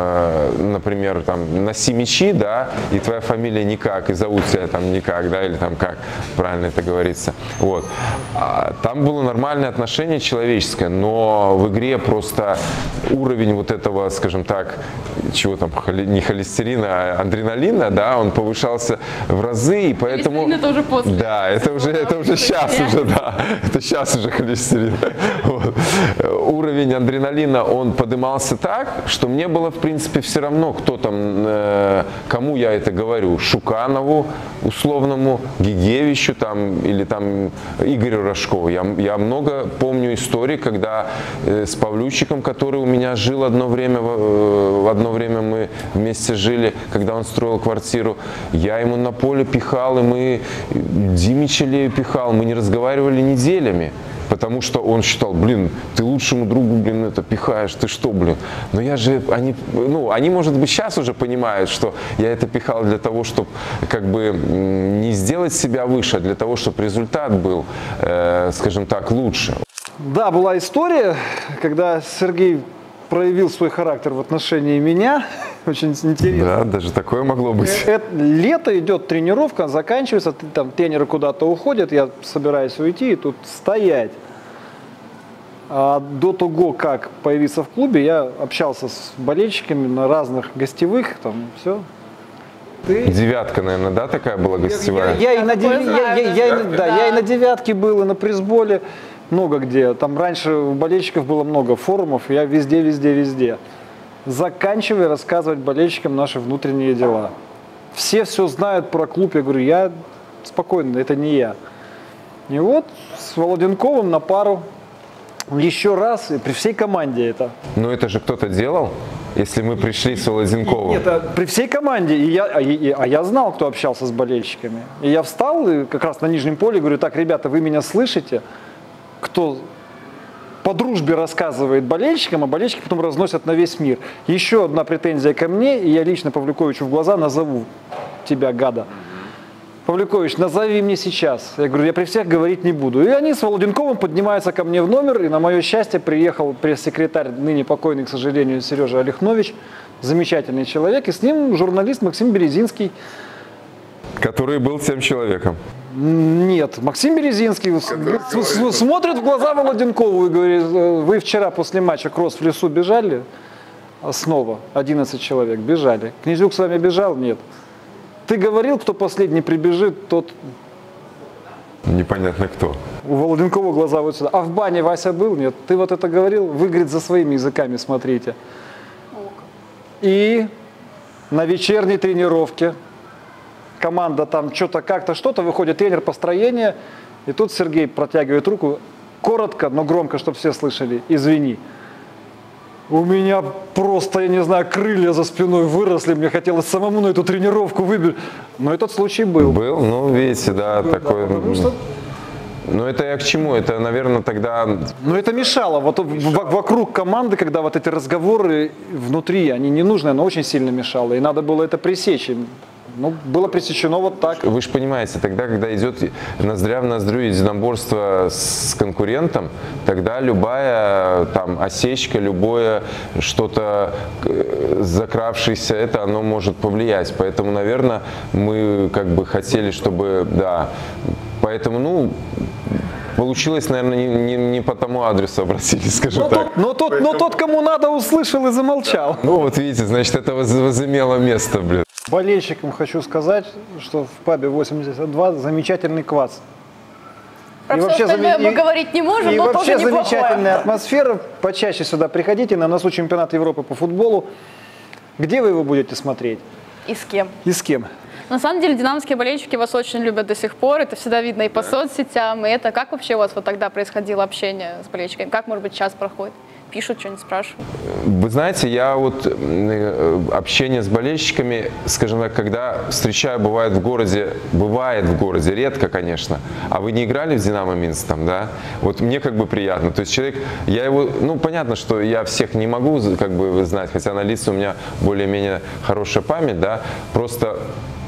например, там, носи мячи, да, и твоя фамилия никак, и зовут тебя там никак, да, или там как правильно это говорится. Вот. А там было нормальное отношение человеческое, но в игре просто уровень вот этого, скажем так, чего там, не холестерина, а адреналина, да, он повышался в разы, и поэтому...
Это уже после.
Да, это уже, это уже сейчас уже, да, это сейчас уже холестерин. Вот. Уровень адреналина, он поднимался так, что мне было, в принципе, все равно, кто там, э, кому я это говорю, Шуканову, условному, Гигевичу там, или там Игорю Рожкову. Я, я много помню историй, когда э, с Павлючиком, который у меня жил одно время, в, одно время мы вместе жили, когда он строил квартиру, я ему на поле пихал, и мы Димича Лею пихал, мы не разговаривали неделями. Потому что он считал, блин, ты лучшему другу, блин, это пихаешь, ты что, блин. Но я же, они, ну, они, может быть, сейчас уже понимают, что я это пихал для того, чтобы, как бы, не сделать себя выше, а для того, чтобы результат был, э, скажем так, лучше.
Да, была история, когда Сергей проявил свой характер в отношении меня. Очень интересно.
Да, даже такое могло быть.
Это, лето идет тренировка, заканчивается, там тренеры куда-то уходят, я собираюсь уйти и тут стоять. А до того, как появиться в клубе, я общался с болельщиками на разных гостевых, там все. Ты...
Девятка, наверное, да, такая была гостевая?
Я, я, я, и, на дев... я, я, я, да, да. я и на девятке был, и на призболе, много где. Там раньше у болельщиков было много форумов, я везде, везде, везде. Заканчивая рассказывать болельщикам наши внутренние дела. Все все знают про клуб, я говорю, я спокойно, это не я. И вот с Володенковым на пару еще раз, и при всей команде это.
Но это же кто-то делал, если мы пришли с Володенковым.
Нет, это при всей команде, и я, и, и, а я знал, кто общался с болельщиками. И я встал и как раз на нижнем поле говорю, так, ребята, вы меня слышите? Кто по дружбе рассказывает болельщикам, а болельщики потом разносят на весь мир. Еще одна претензия ко мне, и я лично Павлюковичу в глаза назову тебя, гада. Павлюкович, назови мне сейчас. Я говорю, я при всех говорить не буду. И они с Володенковым поднимаются ко мне в номер, и на мое счастье приехал пресс-секретарь, ныне покойный, к сожалению, Сережа Олехнович, замечательный человек, и с ним журналист Максим Березинский.
Который был тем человеком.
Нет, Максим Березинский смотрит в глаза Володенкову и говорит, вы вчера после матча кросс в лесу бежали? Снова одиннадцать человек бежали. Князюк с вами бежал? Нет. Ты говорил, кто последний прибежит, тот...
Непонятно кто.
У Володенкова глаза вот сюда. А в бане Вася был? Нет. Ты вот это говорил? Вы, говорит, за своими языками смотрите. И на вечерней тренировке команда там что-то как-то, что-то, выходит тренер построения, и тут Сергей протягивает руку, коротко, но громко, чтобы все слышали, извини. У меня просто, я не знаю, крылья за спиной выросли, мне хотелось самому на эту тренировку выбить. Но этот случай был.
Был, ну, видите, да, был, такой... Да, что... Ну, это я к чему? Это, наверное, тогда...
Ну, это мешало. Вот мешало. Вокруг команды, когда вот эти разговоры внутри, они не нужны, но очень сильно мешало. И надо было это пресечь. Ну, было пресечено вот так.
Вы же понимаете, тогда, когда идет ноздря в ноздрю единоборство с конкурентом, тогда любая там осечка, любое что-то закравшееся, это оно может повлиять. Поэтому, наверное, мы как бы хотели, чтобы, да, поэтому, ну, получилось, наверное, не, не, не по тому адресу обратились, скажем
но
так.
Тот, но, тот, Поэтому... но тот, кому надо, услышал и замолчал.
Ну, вот видите, значит, это возымело место, блин.
Болельщикам хочу сказать, что в пабе восемьдесят два замечательный квац.
Про и все вообще остальное мы говорить не можем,
и
но
вообще
тоже неплохое.
Замечательная атмосфера. Почаще сюда приходите, на носу чемпионат Европы по футболу. Где вы его будете смотреть?
И с кем?
И с кем?
На самом деле динамовские болельщики вас очень любят до сих пор, это всегда видно и по соцсетям, и это как вообще у вас вот тогда происходило общение с болельщиками? Как, может быть, час проходит? Пишут, что-нибудь спрашивают?
Вы знаете, я вот общение с болельщиками, скажем так, когда встречаю, бывает в городе, бывает в городе, редко, конечно, а вы не играли в «Динамо Минск» там, да? Вот мне как бы приятно, то есть человек, я его, ну, понятно, что я всех не могу как бы знать, хотя на лица у меня более-менее хорошая память, да, просто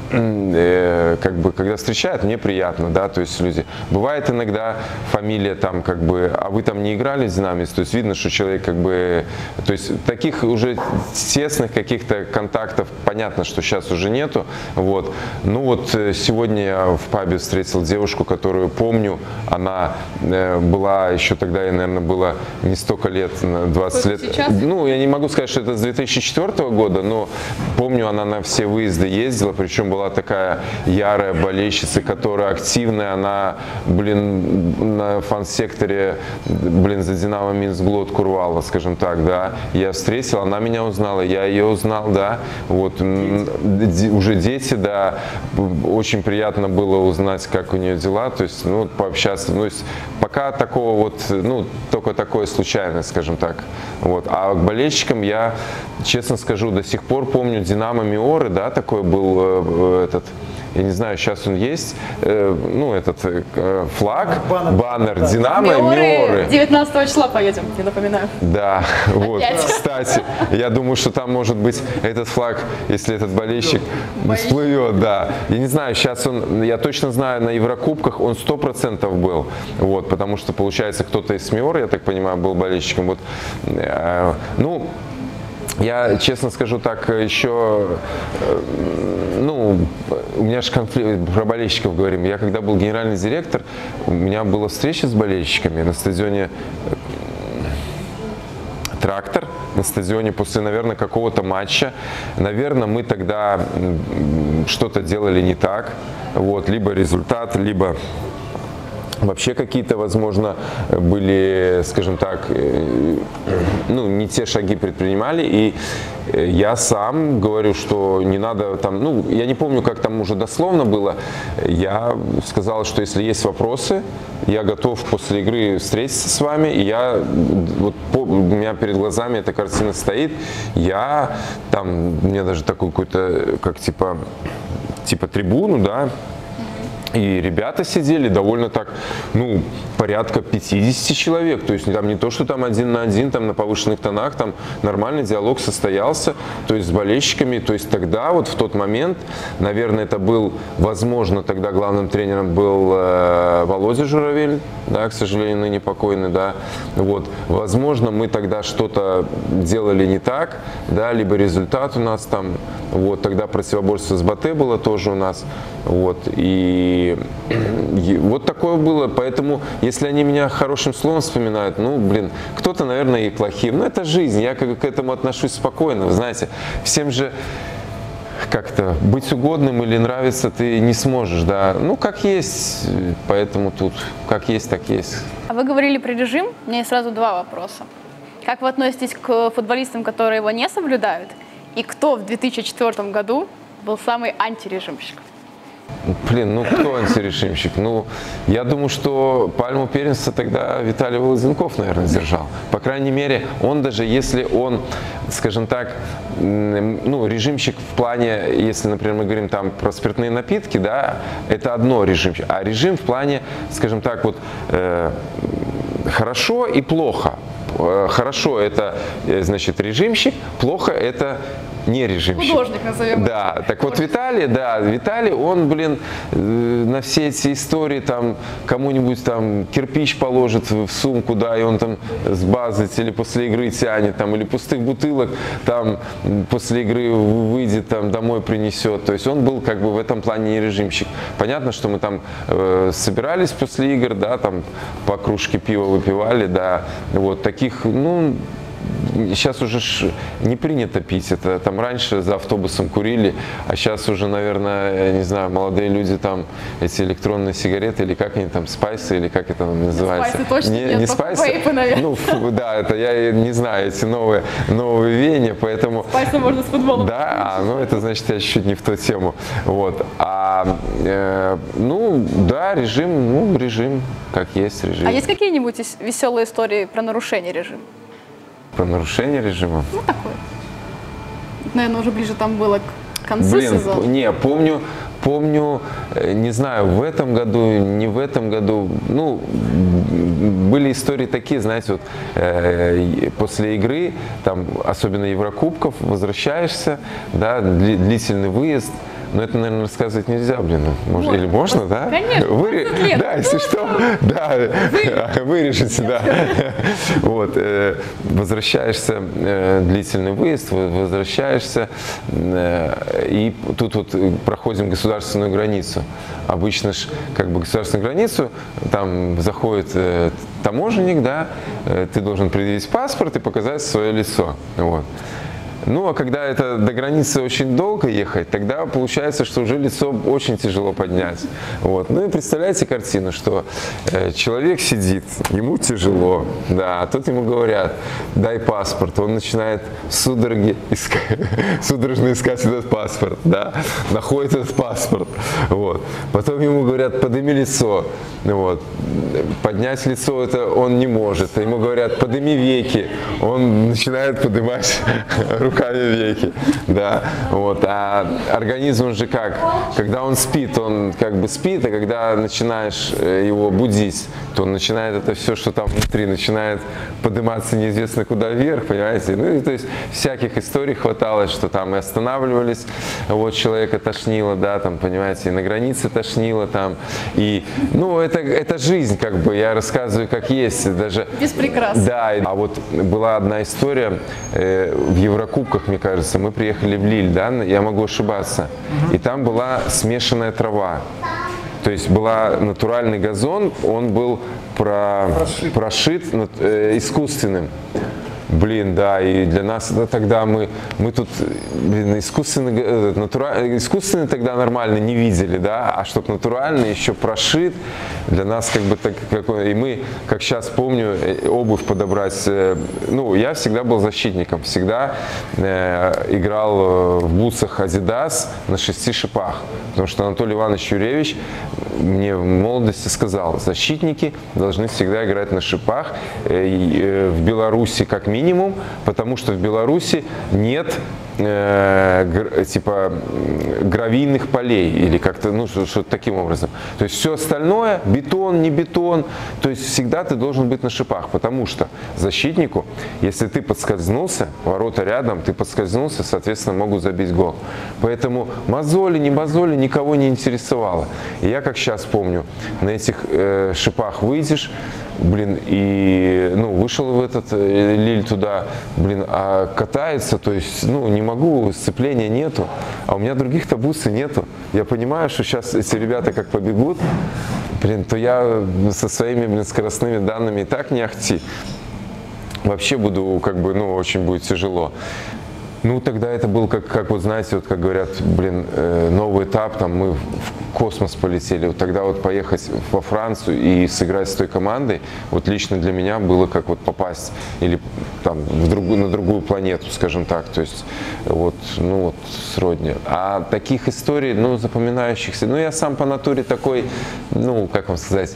как бы, когда встречают, мне приятно, да, то есть люди, бывает иногда фамилия там, как бы, а вы там не играли в «Динамо», то есть видно, что человек, как бы, то есть таких уже тесных каких-то контактов, понятно, что сейчас уже нету, вот, ну вот сегодня я в пабе встретил девушку, которую помню, она была еще тогда, ей, наверное, было не столько лет, двадцать лет,
сейчас?
Ну, я не могу сказать, что это с две тысячи четвёртого года, но помню, она на все выезды ездила, причем была была такая ярая болельщица, которая активная, она, блин, на фан-секторе, блин, за «Динамо Минск» глотку рвала, скажем так, да. Я встретил, она меня узнала, я ее узнал, да. Вот, дети. Уже дети, да. Очень приятно было узнать, как у нее дела, то есть, ну, пообщаться. Ну, есть, пока такого вот, ну, только такое случайное, скажем так. Вот. А к болельщикам я, честно скажу, до сих пор помню «Динамо Миоры», да, такой был этот, я не знаю, сейчас он есть, э, ну, этот э, флаг, баннер, баннер «Динамо» и «Миоры».
девятнадцатого числа поедем, я напоминаю.
Да, вот, кстати, я думаю, что там может быть этот флаг, если этот болельщик всплывет, да. Я не знаю, сейчас он, я точно знаю, на Еврокубках он сто процентов был, вот, потому что, получается, кто-то из «Миоры», я так понимаю, был болельщиком, вот, э, ну, я, честно скажу так, еще, ну, у меня же конфликт, про болельщиков говорим. Я когда был генеральный директор, у меня была встреча с болельщиками на стадионе «Трактор», на стадионе после, наверное, какого-то матча. Наверное, мы тогда что-то делали не так, вот, либо результат, либо... Вообще какие-то, возможно, были, скажем так, ну, не те шаги предпринимали, и я сам говорю, что не надо там, ну, я не помню, как там уже дословно было, я сказал, что если есть вопросы, я готов после игры встретиться с вами, и я, вот по, у меня перед глазами эта картина стоит, я там, у меня даже такой какой-то, как типа, типа трибуну, да, и ребята сидели довольно так, ну, порядка пятидесяти человек, то есть там не то, что там один на один, там на повышенных тонах, там нормальный диалог состоялся, то есть с болельщиками, то есть тогда, вот в тот момент, наверное, это был, возможно, тогда главным тренером был э, Володя Журавель, да, к сожалению, ныне покойный, да, вот, возможно, мы тогда что-то делали не так, да, либо результат у нас там, вот, тогда противоборство с Батэ было тоже у нас, вот, и И вот такое было, поэтому, если они меня хорошим словом вспоминают, ну, блин, кто-то, наверное, и плохим, но это жизнь, я как к этому отношусь спокойно, вы знаете, всем же как-то быть угодным или нравиться ты не сможешь, да, ну, как есть, поэтому тут, как есть, так есть.
А вы говорили про режим, у меня есть сразу два вопроса. Как вы относитесь к футболистам, которые его не соблюдают, и кто в две тысячи четвёртом году был самый антирежимщик?
Блин, ну кто антирежимщик? Ну, я думаю, что пальму первенства тогда Виталий Володенков, наверное, держал. По крайней мере, он даже если он, скажем так, ну, режимщик в плане, если, например, мы говорим там про спиртные напитки, да, это одно режимщик. А режим в плане, скажем так, вот э, хорошо и плохо. Хорошо это, значит, режимщик, плохо это не режимщик.
Художник, назовем.
Да, так вот Виталий, да, Виталий, он, блин, на все эти истории, там, кому-нибудь там кирпич положит в сумку, да, и он там с базы или после игры тянет, там, или пустых бутылок, там, после игры выйдет, там, домой принесет. То есть он был, как бы, в этом плане не режимщик. Понятно, что мы там э, собирались после игр, да, там, по кружке пива выпивали, да, вот, таких, ну, сейчас уже ж не принято пить. Это там раньше за автобусом курили, а сейчас уже, наверное, я не знаю, молодые люди там эти электронные сигареты или как они там, спайсы или как это называется?
Спайсы точно
не,
нет,
не спайсы,
вейпы, наверное.
Ну, фу, да, это я не знаю, эти новые, новые веяния, поэтому...
Спайсы можно с футболом.
Да, а, ну это значит я чуть-чуть не в ту тему. Вот. А, э, ну, да, режим, ну, режим, как есть режим.
А есть какие-нибудь веселые истории про нарушение режима?
Про нарушение режима?
Ну, такое. Наверное, уже ближе там было к концу
Блин,
сезона.
Не, помню, помню, не знаю, в этом году, не в этом году, ну, были истории такие, знаете, вот э, после игры, там, особенно Еврокубков, возвращаешься, да, длительный выезд. Но это, наверное, рассказывать нельзя, блин. Может, или можно, да?
Конечно.
Вы, да, если что, да, вырежете, да. Вот, э, возвращаешься, э, длительный выезд, возвращаешься, э, и тут вот проходим государственную границу. Обычно ж, как бы, государственную границу, там заходит э, таможенник, да, э, ты должен предъявить паспорт и показать свое лицо, вот. Ну, а когда это до границы очень долго ехать, тогда получается, что уже лицо очень тяжело поднять. Вот. Ну и представляете картину, что э, человек сидит, ему тяжело, да, а тут ему говорят, дай паспорт, он начинает судороги искать, судорожно искать этот паспорт, да, находит этот паспорт, вот. Потом ему говорят, подними лицо, вот. Поднять лицо это он не может, ему говорят, подними веки, он начинает поднимать руками веки, да, вот, а организм же как, когда он спит, он как бы спит, а когда начинаешь его будить, то он начинает это все, что там внутри, начинает подниматься неизвестно куда вверх, понимаете, ну и то есть всяких историй хватало, что там и останавливались, вот человека тошнило, да, там, понимаете, и на границе тошнило там, и, ну, это, это жизнь, как бы, я рассказываю как есть, даже...
Без прикрас.
Да, а вот была одна история э, в Еврокубках, мне кажется, мы приехали в Лиль, да, я могу ошибаться, и там была смешанная трава. То есть была натуральный газон, он был про, прошит, прошит э, искусственным. Блин, да, и для нас это тогда мы, мы тут, блин, искусственный, натуральный, искусственный тогда нормально не видели, да, а чтоб натуральный еще прошит, для нас как бы так, как, и мы, как сейчас помню, обувь подобрать, ну, я всегда был защитником, всегда э, играл в бутсах Adidas на шести шипах, потому что Анатолий Иванович Юревич мне в молодости сказал, защитники должны всегда играть на шипах, э, в Беларуси как минимум, минимум, потому что в Беларуси нет э, гр, типа гравийных полей или как-то, ну, что-то таким образом. То есть все остальное, бетон, не бетон, то есть всегда ты должен быть на шипах, потому что защитнику, если ты подскользнулся, ворота рядом, ты подскользнулся, соответственно, могут забить гол. Поэтому мозоли, не мозоли никого не интересовало. И я, как сейчас помню, на этих э, шипах выйдешь, блин, и, ну, вышел в этот э, Лиль туда, блин, а катается, то есть, ну, не могу, сцепления нету, а у меня других-то бусов нету. Я понимаю, что сейчас эти ребята как побегут, блин, то я со своими, блин, скоростными данными и так не ахти. Вообще буду, как бы, ну, очень будет тяжело. Ну, тогда это был, как, как вот знаете, вот как говорят, блин, э, новый этап, там мы в космос полетели. Вот тогда вот поехать во Францию и сыграть с той командой, вот лично для меня было как вот попасть или там в другую, на другую планету, скажем так. То есть вот, ну вот сродни. А таких историй, ну, запоминающихся, ну, я сам по натуре такой, ну, как вам сказать,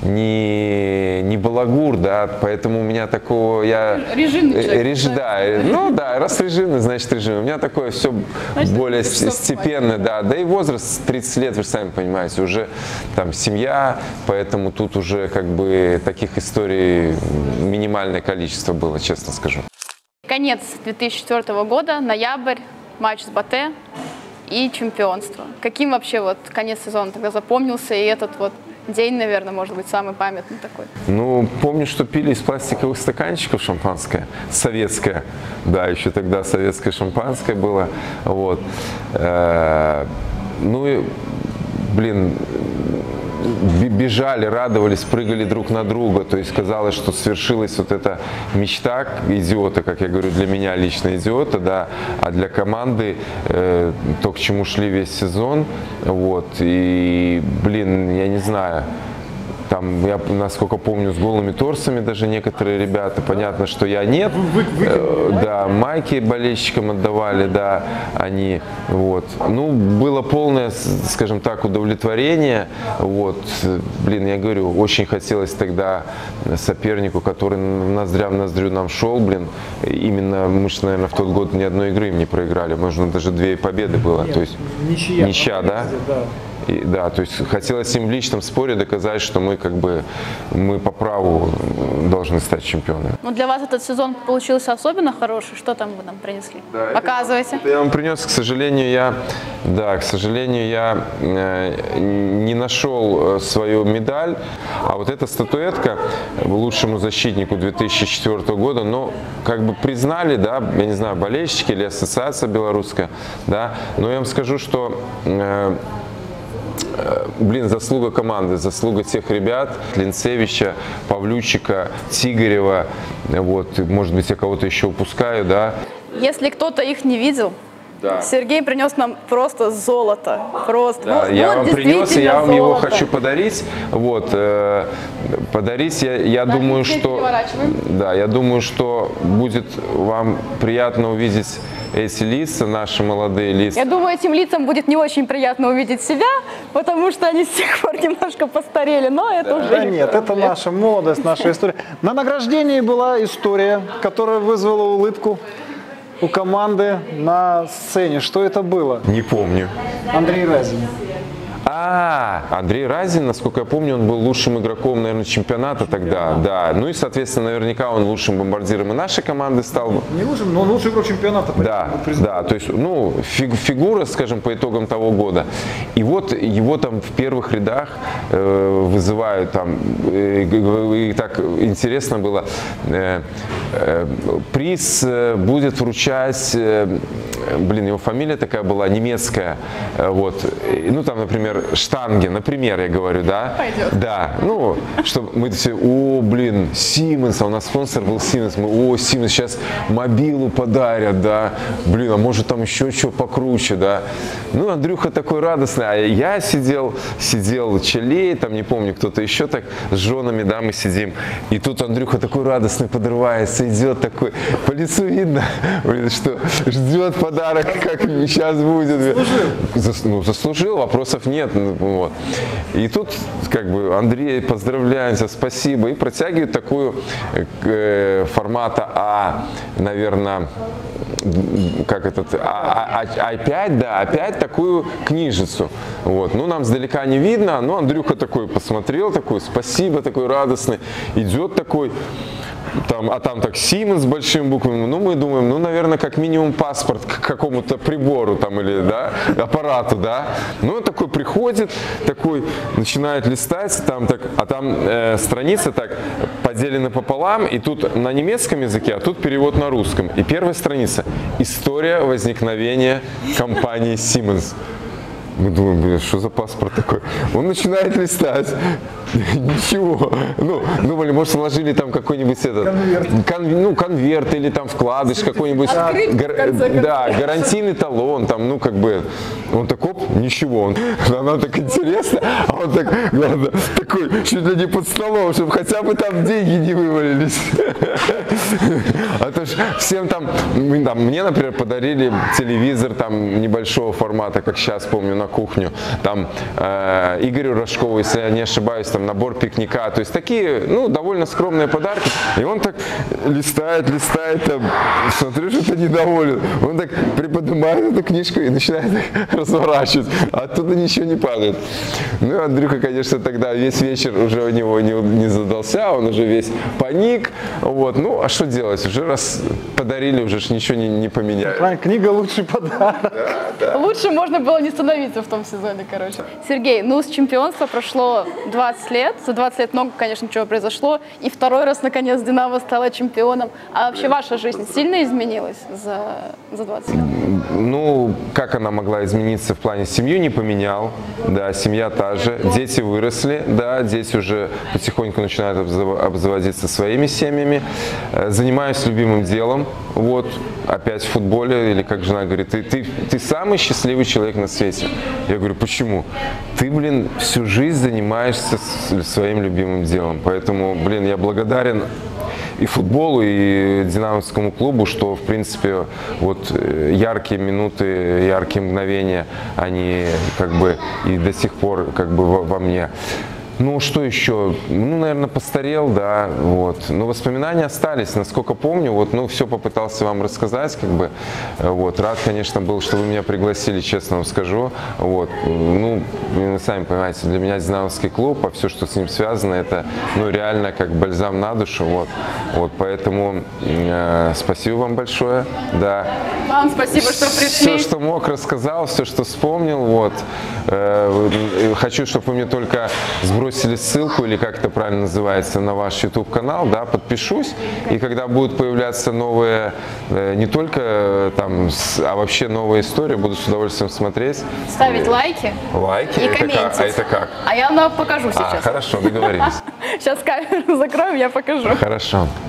не, не балагур, да, поэтому у меня такого, я...
Режимный человек.
Реж, да, ну да, раз режимный, значит режим. У меня такое все значит, более степенно, да. Да и возраст тридцать лет, вы же сами понимаете, уже там семья, поэтому тут уже как бы таких историй минимальное количество было, честно скажу.
Конец две тысячи четвёртого года, ноябрь, матч с Батэ и чемпионство. Каким вообще вот конец сезона тогда запомнился и этот вот день, наверное, может быть, самый памятный такой?
Ну, помню, что пили из пластиковых стаканчиков шампанское, советское, да, еще тогда советское шампанское было, вот. Ну и, блин, бежали, радовались, прыгали друг на друга. То есть казалось, что свершилась вот эта мечта идиота, как я говорю, для меня лично идиота, да, а для команды э, то, к чему шли весь сезон. Вот. И, блин, я не знаю. Там, я, насколько помню, с голыми торсами даже некоторые ребята, понятно, что я нет, вы, вы, э, да, майки болельщикам отдавали, да, они, вот, ну, было полное, скажем так, удовлетворение, вот, блин, я говорю, очень хотелось тогда сопернику, который ноздря в ноздрю нам шел, блин, именно мы же, наверное, в тот год ни одной игры им не проиграли, можно даже две победы было, нет, то есть ничья, ничья, да? Да. И, да, то есть хотелось им в личном споре доказать, что мы как бы мы по праву должны стать чемпионами.
Ну для вас этот сезон получился особенно хороший. Что там вы нам принесли? Да, показывайте.
Это я вам принес, к сожалению, я, да, к сожалению, я э, не нашел свою медаль, а вот эта статуэтка лучшему защитнику две тысячи четвёртого года, ну как бы признали, да, я не знаю, болельщики или ассоциация белорусская, да, но я вам скажу, что э, блин, заслуга команды, заслуга тех ребят, Линцевича, Павлючика, Тигарева, вот, может быть, я кого-то еще упускаю, да.
Если кто-то их не видел, да. Сергей принес нам просто золото, просто.
Да,
вот,
я
вот
вам принес, и я вам
золото.
его хочу подарить, вот, э, подарить, я, я
так,
думаю, что, да, я думаю, что будет вам приятно увидеть эти лица, наши молодые лица.
Я думаю, этим лицам будет не очень приятно увидеть себя, потому что они с тех пор немножко постарели, но это
да.
уже
Да
не
нет,
проблема.
это наша молодость, наша история. На награждении была история, которая вызвала улыбку у команды на сцене. Что это было?
Не помню.
Андрей Разин.
А, Андрей Разин, насколько я помню, он был лучшим игроком, наверное, чемпионата тогда, да. Ну и, соответственно, наверняка он лучшим бомбардиром и нашей команды стал.
Не лучшим, но он лучший игрок чемпионата.
Да, да, то есть, ну, фигура, скажем, по итогам того года. И вот его там в первых рядах э, вызывают там, э, и так интересно было, э, э, приз будет вручать, э, блин, его фамилия такая была, немецкая, э, вот, ну там, например, штанги, например, я говорю, да?
Пойдет.
Да, ну, чтобы мы все, о, блин, Siemens, а у нас спонсор был Siemens, мы, о, Siemens, сейчас мобилу подарят, да, блин, а может там еще что покруче, да? Ну, Андрюха такой радостный, а я сидел, сидел Челей, там, не помню, кто-то еще так, с женами, да, мы сидим, и тут Андрюха такой радостный подрывается, идет такой, по лицу видно, блин, что ждет подарок, как сейчас будет. Заслужил. Ну, заслужил, вопросов нет. Вот. И тут как бы Андрей, поздравляем тебя, спасибо. И протягивает такую э, формата А, наверное, как этот, а пять, да, а пять такую книжицу. Вот. Ну, нам сдалека не видно, но Андрюха такой посмотрел, такой, спасибо, такой радостный, идет такой. Там, а там так Siemens с большими буквами, ну мы думаем, ну наверное как минимум паспорт к какому-то прибору там или да, аппарату, да. Ну он такой приходит, такой начинает листать, там так, а там э, страница так поделена пополам, и тут на немецком языке, а тут перевод на русском. И первая страница – история возникновения компании Siemens. Мы думаем, блин, что за паспорт такой? Он начинает листать. Ничего. Ну, думали, может, сложили там какой-нибудь этот конверт. Кон, ну, конверт или там вкладыш какой-нибудь. Гар, да, гарантийный талон, там, ну, как бы. Он так, оп, ничего. Он, она так интересно, а он так, главное, такой, чуть ли не под столом, чтобы хотя бы там деньги не вывалились. А то ж всем там, там, мне, например, подарили телевизор там небольшого формата, как сейчас помню, на кухню. Там э, Игорю Рожкову, если я не ошибаюсь, там набор пикника. То есть такие, ну, довольно скромные подарки. И он так листает, листает, там, смотрю, что ты недоволен. Он так приподнимает эту книжку и начинает разворачивать. А оттуда ничего не падает. Ну, Андрюха, конечно, тогда весь вечер уже у него не, не задался, он уже весь паник. Вот. Ну, а что делать? Уже раз подарили, уже ж ничего не, не поменяли.
Правильно, книга лучший подарок. Да,
да. Лучше можно было не становиться в том сезоне, короче. Сергей, ну с чемпионства прошло двадцать лет. За двадцать лет много, конечно, чего произошло. И второй раз, наконец, Динамо стала чемпионом. А вообще ваша жизнь сильно изменилась за, за двадцать лет?
Ну, как она могла измениться в плане семью не поменял, да, семья та же, дети выросли, да, дети уже потихоньку начинают обзаводиться своими семьями. Занимаюсь любимым делом, вот, опять в футболе, или как жена говорит, ты, ты, ты самый счастливый человек на свете. Я говорю, почему? Ты, блин, всю жизнь занимаешься своим любимым делом, поэтому, блин, я благодарен и футболу, и Динамовскому клубу, что, в принципе, вот яркие минуты, яркие мгновения, они как бы и до сих пор как бы во, во мне. Ну, что еще? Ну, наверное, постарел, да, вот. Но воспоминания остались, насколько помню, вот, ну, все попытался вам рассказать, как бы, вот. Рад, конечно, был, что вы меня пригласили, честно вам скажу, вот. Ну, вы сами понимаете, для меня Динамовский клуб, а все, что с ним связано, это, ну, реально как бальзам на душу, вот. Вот, поэтому э, спасибо вам большое, да.
Вам спасибо, что пришли.
Все, что мог, рассказал, все, что вспомнил, вот. Э, хочу, чтобы вы мне только сбросили бросили ссылку, или как это правильно называется, на ваш YouTube-канал, да, подпишусь, и когда будут появляться новые, не только там, а вообще новые истории, буду с удовольствием смотреть.
Ставить лайки.
Лайки?
И
это
комментить.
как? А это как?
А я вам покажу сейчас.
А, хорошо, договорились.
Сейчас камеру закроем, я покажу.
Хорошо.